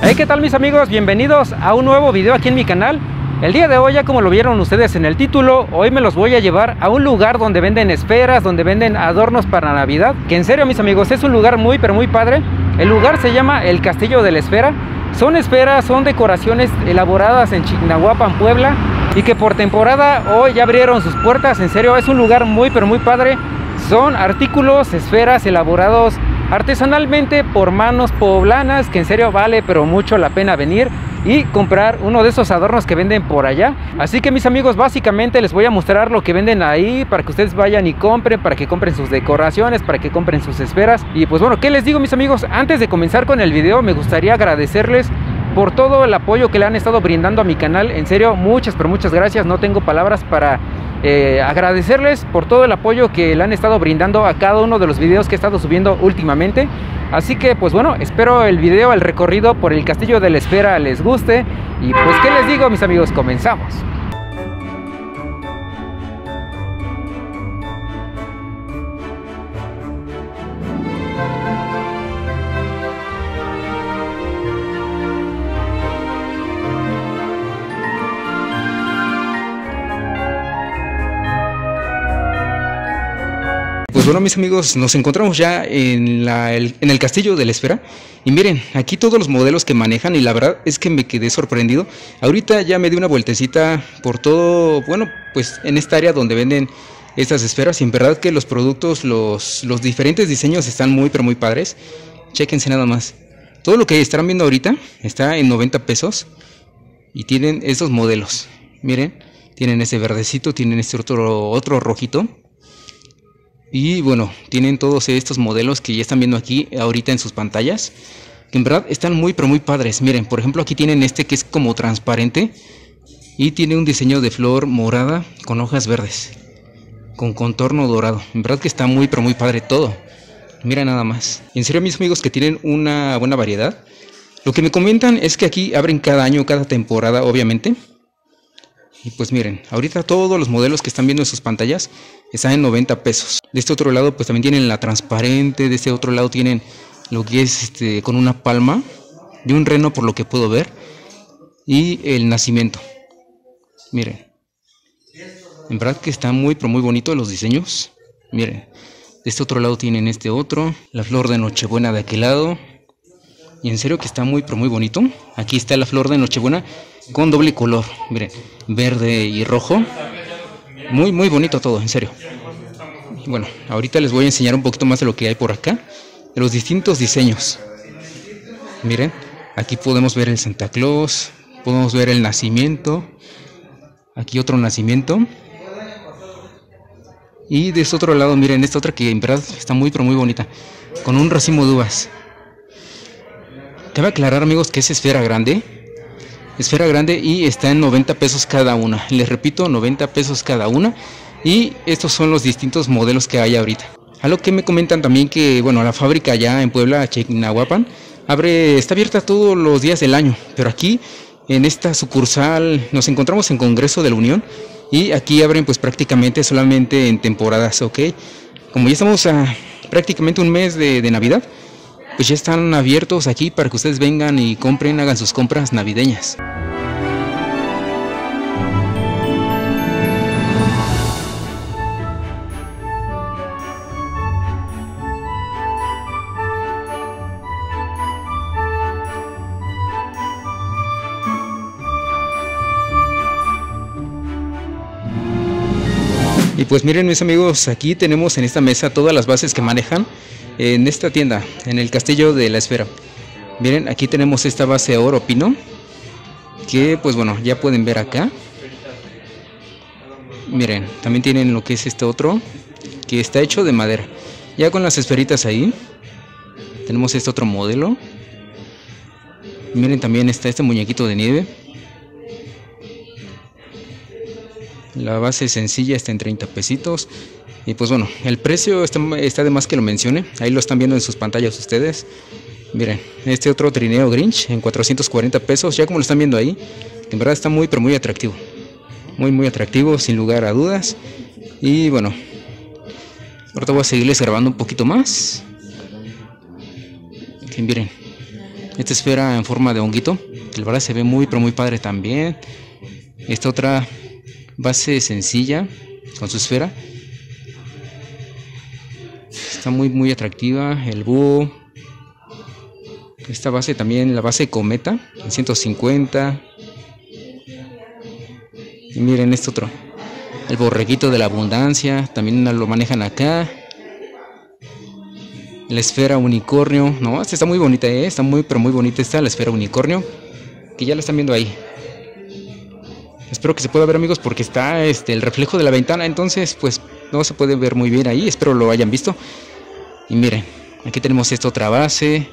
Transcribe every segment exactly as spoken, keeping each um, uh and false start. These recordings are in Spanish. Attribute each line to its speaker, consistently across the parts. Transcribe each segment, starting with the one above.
Speaker 1: Hey, ¿qué tal mis amigos? Bienvenidos a un nuevo video aquí en mi canal. El día de hoy, ya como lo vieron ustedes en el título, hoy me los voy a llevar a un lugar donde venden esferas, donde venden adornos para Navidad. Que en serio mis amigos, es un lugar muy pero muy padre. El lugar se llama el Castillo de la Esfera. Son esferas, son decoraciones elaboradas en Chignahuapan, Puebla, y que por temporada hoy ya abrieron sus puertas. En serio, es un lugar muy pero muy padre. Son artículos, esferas elaborados artesanalmente por manos poblanas, que en serio vale pero mucho la pena venir y comprar uno de esos adornos que venden por allá. Así que mis amigos, básicamente les voy a mostrar lo que venden ahí para que ustedes vayan y compren, para que compren sus decoraciones, para que compren sus esferas. Y pues bueno, ¿qué les digo mis amigos? Antes de comenzar con el video, me gustaría agradecerles por todo el apoyo que le han estado brindando a mi canal. En serio, muchas pero muchas gracias. No tengo palabras para eh, agradecerles por todo el apoyo que le han estado brindando a cada uno de los videos que he estado subiendo últimamente. Así que pues bueno, espero el video, el recorrido por el Castillo de la Esfera les guste. Y pues qué les digo mis amigos, comenzamos. Pues bueno mis amigos, nos encontramos ya en, la, el, en el Castillo de la Esfera. Y miren, aquí todos los modelos que manejan, y la verdad es que me quedé sorprendido. Ahorita ya me di una vueltecita por todo, bueno, pues en esta área donde venden estas esferas. Y en verdad que los productos, los, los diferentes diseños están muy pero muy padres. Chéquense nada más. Todo lo que estarán viendo ahorita está en noventa pesos. Y tienen estos modelos. Miren, tienen ese verdecito, tienen este otro, otro rojito. Y bueno, tienen todos estos modelos que ya están viendo aquí ahorita en sus pantallas, que en verdad están muy pero muy padres. Miren, por ejemplo aquí tienen este que es como transparente y tiene un diseño de flor morada con hojas verdes, con contorno dorado. En verdad que está muy pero muy padre todo. Mira nada más. En serio mis amigos, que tienen una buena variedad. Lo que me comentan es que aquí abren cada año, cada temporada obviamente. Y pues miren, ahorita todos los modelos que están viendo en sus pantallas están en noventa pesos. De este otro lado pues también tienen la transparente. De este otro lado tienen lo que es este con una palma de un reno, por lo que puedo ver. Y el nacimiento. Miren. En verdad que está muy pero muy bonito los diseños. Miren. De este otro lado tienen este otro. La flor de Nochebuena de aquel lado. Y en serio que está muy pero muy bonito. Aquí está la flor de Nochebuena con doble color, miren, verde y rojo. Muy muy bonito todo, en serio. Bueno, ahorita les voy a enseñar un poquito más de lo que hay por acá, de los distintos diseños. Miren, aquí podemos ver el Santa Claus, podemos ver el nacimiento. Aquí otro nacimiento. Y de este otro lado, miren, esta otra que en verdad está muy pero muy bonita, con un racimo de uvas. Cabe aclarar amigos que es esfera grande. Esfera grande y está en noventa pesos cada una. Les repito, noventa pesos cada una. Y estos son los distintos modelos que hay ahorita. A lo que me comentan también que, bueno, la fábrica allá en Puebla, Chignahuapan, abre, está abierta todos los días del año. Pero aquí, en esta sucursal, nos encontramos en Congreso de la Unión. Y aquí abren pues prácticamente solamente en temporadas, ¿ok? Como ya estamos a prácticamente un mes de, de Navidad, pues ya están abiertos aquí para que ustedes vengan y compren, hagan sus compras navideñas. Y pues miren mis amigos, aquí tenemos en esta mesa todas las bases que manejan en esta tienda, en el Castillo de la Esfera. Miren, aquí tenemos esta base oro pino, que pues bueno, ya pueden ver acá. Miren, también tienen lo que es este otro, que está hecho de madera, ya con las esferitas ahí. Tenemos este otro modelo. Miren, también está este muñequito de nieve. La base sencilla está en treinta pesitos. Y pues bueno, el precio está, está de más que lo mencione. Ahí lo están viendo en sus pantallas ustedes. Miren, este otro trineo Grinch en cuatrocientos cuarenta pesos. Ya como lo están viendo ahí, en verdad está muy pero muy atractivo. Muy muy atractivo, sin lugar a dudas. Y bueno, ahorita voy a seguirles grabando un poquito más. Que miren, esta esfera en forma de honguito, que la verdad se ve muy pero muy padre también. Esta otra base sencilla con su esfera, está muy muy atractiva. El búho, esta base también, la base cometa en ciento cincuenta. Y miren este otro, el borreguito de la abundancia, también lo manejan acá. La esfera unicornio, no, esta está muy bonita, ¿eh? Está muy pero muy bonita esta, la esfera unicornio, que ya la están viendo ahí. Espero que se pueda ver, amigos, porque está este el reflejo de la ventana, entonces pues no se puede ver muy bien ahí. Espero lo hayan visto. Y miren, aquí tenemos esta otra base.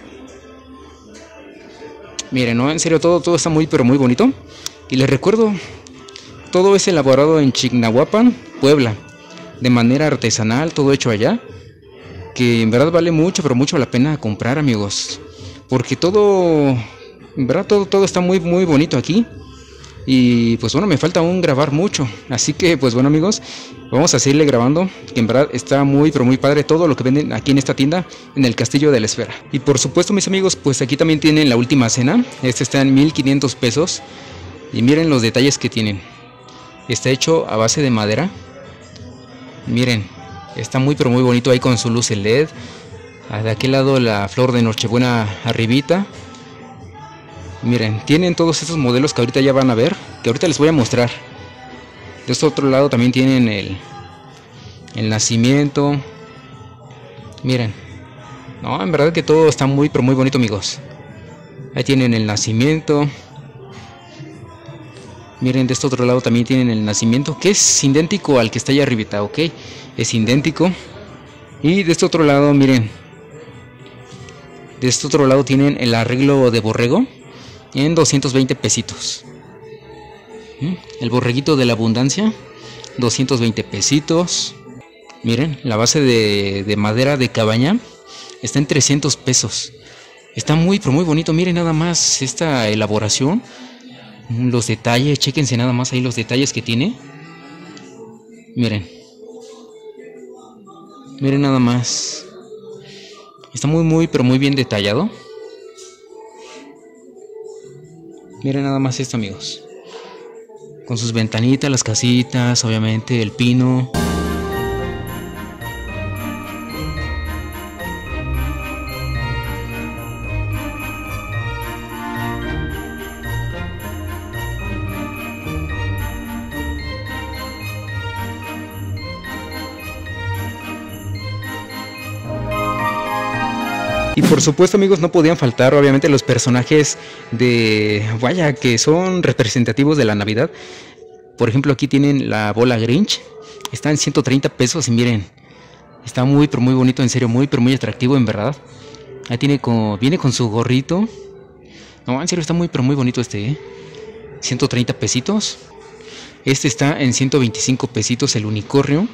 Speaker 1: Miren, no, en serio, todo, todo está muy pero muy bonito. Y les recuerdo, todo es elaborado en Chignahuapan, Puebla, de manera artesanal, todo hecho allá, que en verdad vale mucho pero mucho la pena comprar, amigos, porque todo, en verdad todo, todo está muy muy bonito aquí. Y pues bueno, me falta aún grabar mucho, así que pues bueno, amigos, vamos a seguirle grabando, que en verdad está muy pero muy padre todo lo que venden aquí en esta tienda, en el Castillo de la Esfera. Y por supuesto, mis amigos, pues aquí también tienen la última cena. Este está en mil quinientos pesos. Y miren los detalles que tienen. Está hecho a base de madera. Miren, está muy pero muy bonito ahí con su luz L E D. De aquel lado la flor de Nochebuena arribita. Miren, tienen todos estos modelos que ahorita ya van a ver, que ahorita les voy a mostrar. De este otro lado también tienen el, el nacimiento. Miren, no, en verdad que todo está muy pero muy bonito, amigos. Ahí tienen el nacimiento. Miren, de este otro lado también tienen el nacimiento, que es idéntico al que está allá arribita, ok, es idéntico. Y de este otro lado, miren, de este otro lado tienen el arreglo de borrego en doscientos veinte pesitos. El borreguito de la abundancia, doscientos veinte pesitos. Miren, la base de, de madera de cabaña está en trescientos pesos. Está muy pero muy bonito. Miren nada más esta elaboración, los detalles, chéquense nada más ahí los detalles que tiene. Miren, miren nada más, está muy muy pero muy bien detallado. Miren nada más esto, amigos, con sus ventanitas, las casitas, obviamente el pino. Y por supuesto, amigos, no podían faltar obviamente los personajes de, vaya, que son representativos de la Navidad. Por ejemplo, aquí tienen la bola Grinch, está en ciento treinta pesos y miren, está muy pero muy bonito, en serio, muy pero muy atractivo, en verdad. Ahí tiene como, viene con su gorrito. No, en serio, está muy pero muy bonito este, ¿eh? ciento treinta pesitos. Este está en ciento veinticinco pesitos, el unicornio.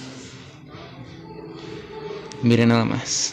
Speaker 1: Miren nada más.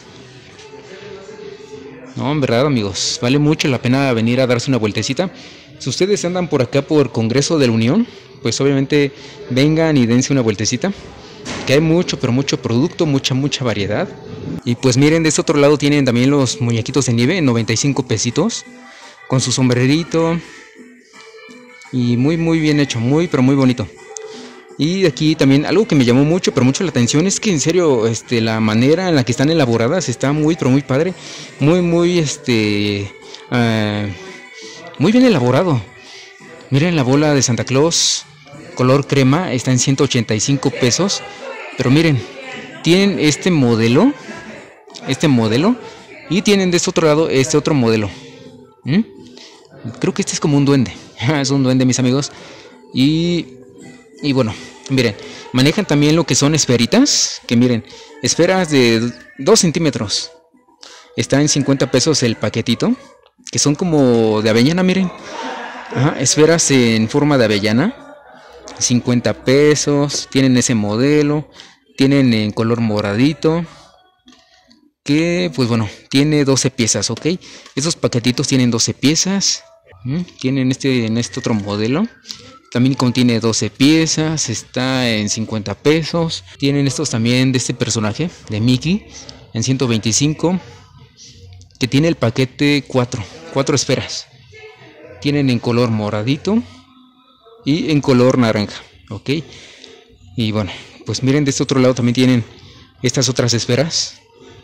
Speaker 1: No, en verdad, amigos, vale mucho la pena venir a darse una vueltecita. Si ustedes andan por acá por Congreso de la Unión, pues obviamente vengan y dense una vueltecita, que hay mucho, pero mucho producto, mucha, mucha variedad. Y pues miren, de este otro lado tienen también los muñequitos de nieve en noventa y cinco pesitos, con su sombrerito. Y muy, muy bien hecho, muy, pero muy bonito. Y aquí también algo que me llamó mucho, pero mucho la atención, es que en serio, este, la manera en la que están elaboradas está muy, pero muy padre. Muy, muy, este, uh, muy bien elaborado. Miren la bola de Santa Claus, color crema, está en ciento ochenta y cinco pesos. Pero miren, tienen este modelo, este modelo, y tienen de este otro lado este otro modelo. ¿Mm? Creo que este es como un duende, es un duende, mis amigos. Y... Y bueno, miren, manejan también lo que son esferitas, que miren, esferas de dos centímetros. Está en cincuenta pesos el paquetito, que son como de avellana, miren. Ajá, esferas en forma de avellana, cincuenta pesos, tienen ese modelo, tienen en color moradito, que pues bueno, tiene doce piezas, ok. Esos paquetitos tienen doce piezas, ¿Mm? Tienen este en este otro modelo. También contiene doce piezas, está en cincuenta pesos. Tienen estos también de este personaje, de Mickey, en ciento veinticinco. que tiene el paquete cuatro, cuatro esferas. Tienen en color moradito y en color naranja, ok. Y bueno, pues miren, de este otro lado también tienen estas otras esferas.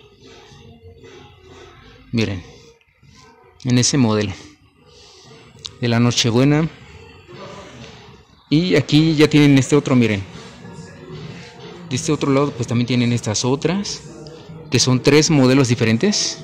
Speaker 1: Miren, en ese modelo de la Nochebuena. Y aquí ya tienen este otro, miren. De este otro lado pues también tienen estas otras, que son tres modelos diferentes.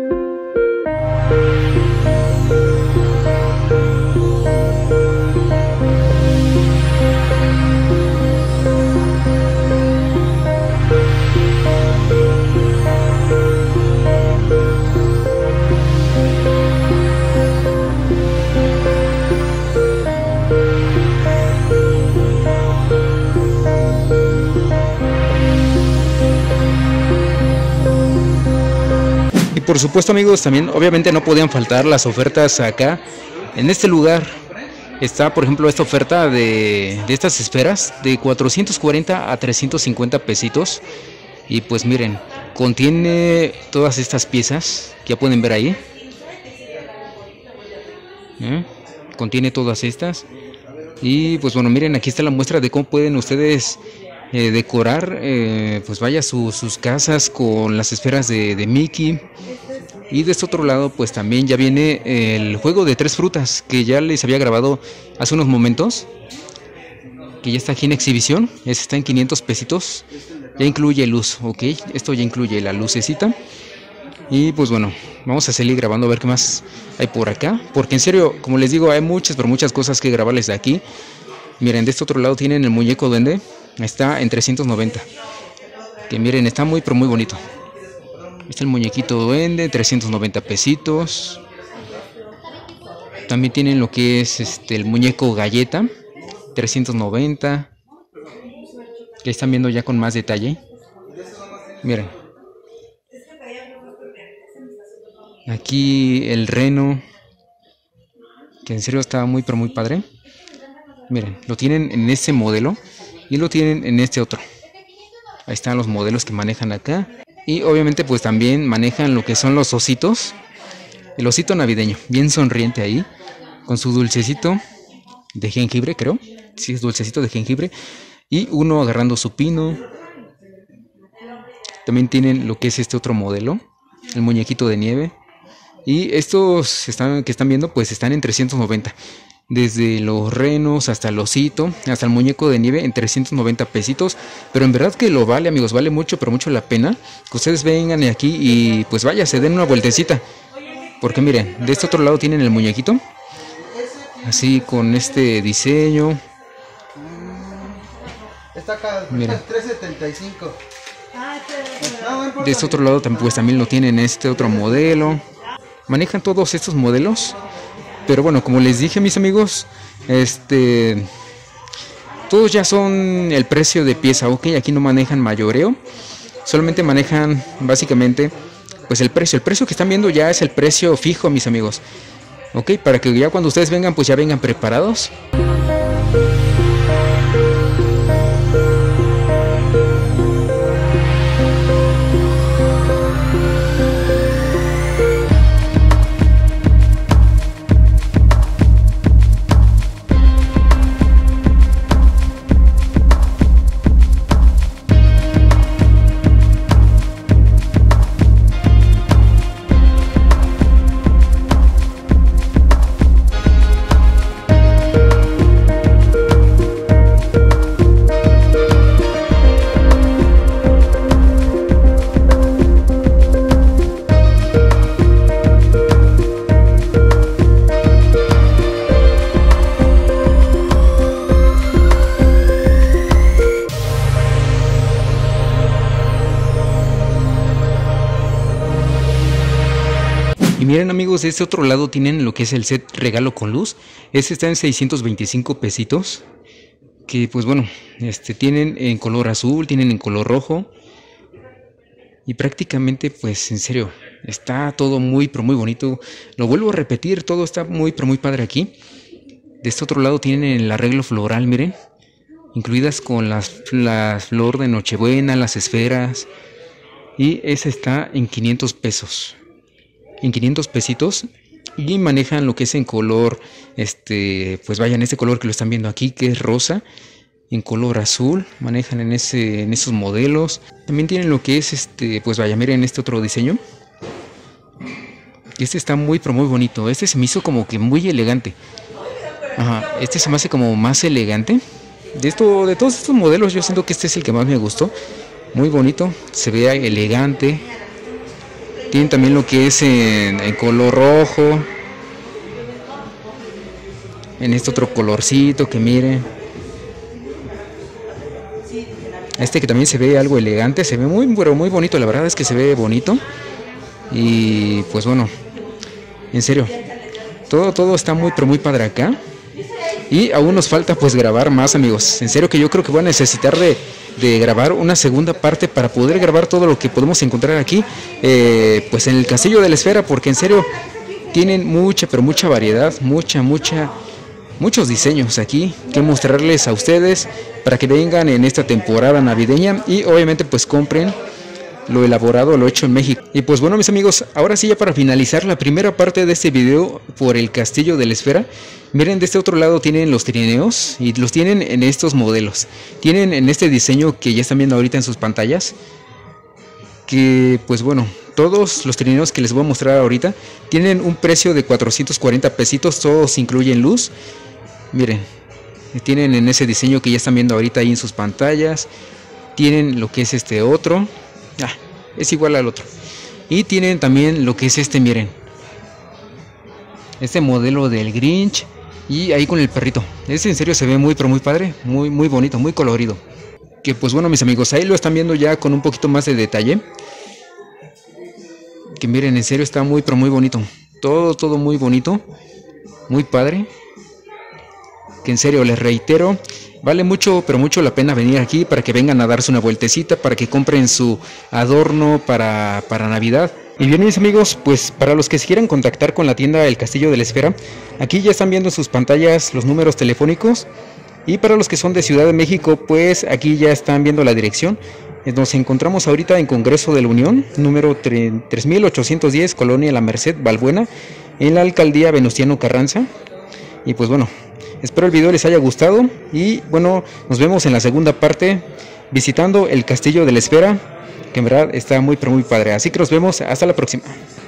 Speaker 1: Por supuesto, amigos, también obviamente no podían faltar las ofertas acá. En este lugar está, por ejemplo, esta oferta de, de estas esferas de cuatrocientos cuarenta a trescientos cincuenta pesitos. Y pues miren, contiene todas estas piezas que ya pueden ver ahí. ¿Eh? Contiene todas estas. Y pues bueno, miren, aquí está la muestra de cómo pueden ustedes eh, decorar, eh, pues vaya, su, sus casas con las esferas de, de Mickey. Y de este otro lado pues también ya viene el juego de tres frutas que ya les había grabado hace unos momentos, que ya está aquí en exhibición. Ese está en quinientos pesitos, ya incluye luz, ok, esto ya incluye la lucecita. Y pues bueno, vamos a seguir grabando a ver qué más hay por acá, porque en serio, como les digo, hay muchas pero muchas cosas que grabarles de aquí. Miren, de este otro lado tienen el muñeco duende, está en trescientos noventa, que miren, está muy pero muy bonito. Está el muñequito duende, trescientos noventa pesitos. También tienen lo que es este el muñeco galleta, trescientos noventa. Que están viendo ya con más detalle. Miren. Aquí el reno, que en serio está muy pero muy padre. Miren, lo tienen en este modelo y lo tienen en este otro. Ahí están los modelos que manejan acá. Y obviamente pues también manejan lo que son los ositos. El osito navideño, bien sonriente ahí, con su dulcecito de jengibre, creo. Sí, es dulcecito de jengibre. Y uno agarrando su pino. También tienen lo que es este otro modelo, el muñequito de nieve. Y estos están, que están viendo pues están en trescientos noventa. Desde los renos hasta el osito, hasta el muñeco de nieve en trescientos noventa pesitos. Pero en verdad que lo vale, amigos, vale mucho, pero mucho la pena que ustedes vengan aquí y pues vaya, se den una vueltecita. Porque miren, de este otro lado tienen el muñequito, así con este diseño.
Speaker 2: Está acá,
Speaker 1: miren.
Speaker 2: tres setenta y cinco.
Speaker 1: De este otro lado pues también lo tienen este otro modelo. Manejan todos estos modelos. Pero bueno, como les dije, mis amigos, este, todos ya son el precio de pieza, ok. Aquí no manejan mayoreo, solamente manejan básicamente pues el precio. El precio que están viendo ya es el precio fijo, mis amigos, ok, para que ya cuando ustedes vengan pues ya vengan preparados. Y miren, amigos, de este otro lado tienen lo que es el set regalo con luz. Este está en seiscientos veinticinco pesitos. Que pues bueno, este tienen en color azul, tienen en color rojo. Y prácticamente pues en serio, está todo muy pero muy bonito. Lo vuelvo a repetir, todo está muy pero muy padre aquí. De este otro lado tienen el arreglo floral, miren, incluidas con las, las flor de Nochebuena, las esferas. Y ese está en quinientos pesos. en quinientos pesitos. Y manejan lo que es en color, este, pues vaya, en este color que lo están viendo aquí, que es rosa. En color azul, manejan en, ese, en esos modelos. También tienen lo que es, este, pues vaya, miren este otro diseño. Este está muy, pero muy bonito. Este se me hizo como que muy elegante. Ajá, este se me hace como más elegante. De, esto, de todos estos modelos yo siento que este es el que más me gustó. Muy bonito, se ve elegante. Tienen también lo que es en, en color rojo. En este otro colorcito que miren. Este que también se ve algo elegante. Se ve muy, pero muy bonito. La verdad es que se ve bonito. Y pues bueno, en serio, todo, todo está muy, pero muy padre acá. Y aún nos falta pues grabar más, amigos. En serio que yo creo que voy a necesitar de, de grabar una segunda parte para poder grabar todo lo que podemos encontrar aquí, eh, pues en el Castillo de la Esfera, porque en serio tienen mucha, pero mucha variedad, mucha, mucha, muchos diseños aquí que mostrarles a ustedes para que vengan en esta temporada navideña y obviamente pues compren lo elaborado, lo hecho en México. Y pues bueno, mis amigos, ahora sí, ya para finalizar la primera parte de este video por el Castillo de la Esfera, miren, de este otro lado tienen los trineos y los tienen en estos modelos. Tienen en este diseño que ya están viendo ahorita en sus pantallas, que pues bueno, todos los trineos que les voy a mostrar ahorita tienen un precio de cuatrocientos cuarenta pesitos, todos incluyen luz. Miren, tienen en ese diseño que ya están viendo ahorita ahí en sus pantallas. Tienen lo que es este otro. Ah, es igual al otro. Y tienen también lo que es este, miren, este modelo del Grinch. Y ahí con el perrito. Este en serio se ve muy pero muy padre. Muy muy bonito, muy colorido. Que pues bueno, mis amigos, ahí lo están viendo ya con un poquito más de detalle. Que miren, en serio está muy pero muy bonito. Todo, todo muy bonito. Muy padre. Que en serio, les reitero, vale mucho, pero mucho la pena venir aquí para que vengan a darse una vueltecita, para que compren su adorno para, para Navidad. Y bien, mis amigos, pues para los que se quieran contactar con la tienda El Castillo de la Esfera, aquí ya están viendo en sus pantallas los números telefónicos. Y para los que son de Ciudad de México, pues aquí ya están viendo la dirección. Nos encontramos ahorita en Congreso de la Unión, número tres mil ochocientos diez, Colonia La Merced, Balbuena, en la Alcaldía Venustiano Carranza. Y pues bueno, espero el video les haya gustado y bueno, nos vemos en la segunda parte visitando el Castillo de la Esfera, que en verdad está muy pero muy padre. Así que nos vemos hasta la próxima.